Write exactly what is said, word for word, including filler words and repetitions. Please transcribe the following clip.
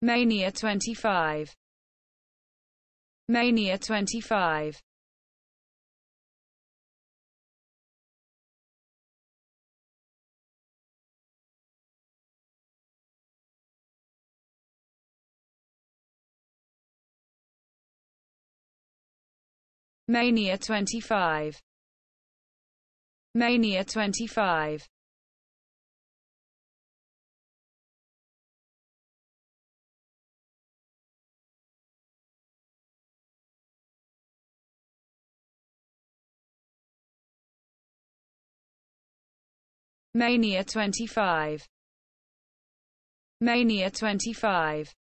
Mania twenty-five. Mania twenty-five. Mania twenty-five. Mania twenty-five. Mania twenty-five. Mania twenty-five.